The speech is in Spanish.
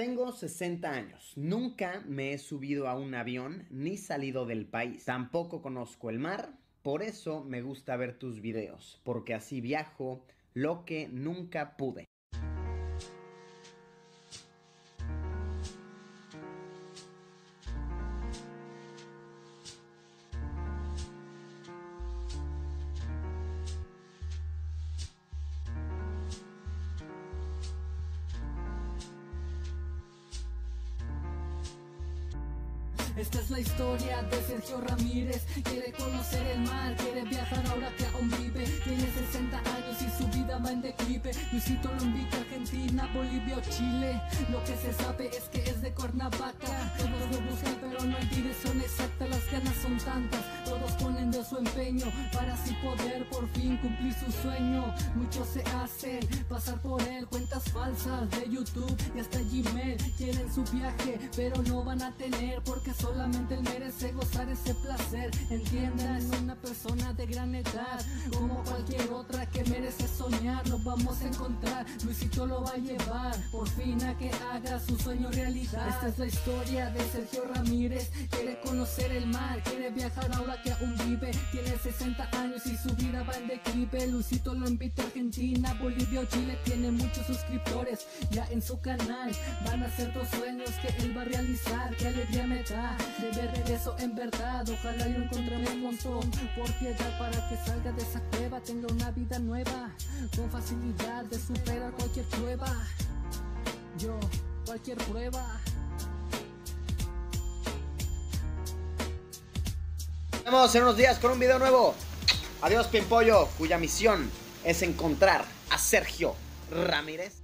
Tengo 60 años, nunca me he subido a un avión ni salido del país, tampoco conozco el mar, por eso me gusta ver tus videos, porque así viajo lo que nunca pude. Esta es la historia de Sergio Ramírez. Quiere conocer el mar, quiere viajar ahora que aún vive. Tiene 60 años y su vida va en declive. Luisito lo invita a Argentina, Bolivia o Chile. Lo que se sabe es que es de Cuernavaca. Todos lo buscan pero no hay dirección exacta. Las ganas son tantas, todos ponen de su empeño para así poder por fin cumplir su sueño. Muchos se hacen pasar por él, cuentas falsas de YouTube y hasta Gmail. Quieren su viaje pero no van a tener, porque solamente él merece gozar ese placer. Entiendan, una persona de gran edad, como cualquier otra que merece soñar. Lo vamos a encontrar, Luisito lo va a llevar por fin a que haga su sueño realidad. Esta es la historia de Sergio Ramírez. Quiere conocer el mar, quiere viajar ahora que aún vive. Tiene 60 años y su vida va en declive. Luisito lo invita a Argentina, Bolivia o Chile. Tiene muchos suscriptores ya en su canal. Van a ser 2 sueños que él va a realizar. Qué alegría me da de ver eso en verdad. Ojalá yo encontré un montón por piedad para que salga de esa cueva, tenga una vida nueva con facilidad de superar cualquier prueba. Yo, cualquier prueba. Nos vemos en unos días con un video nuevo. Adiós, Pimpollo, cuya misión es encontrar a Sergio Ramírez.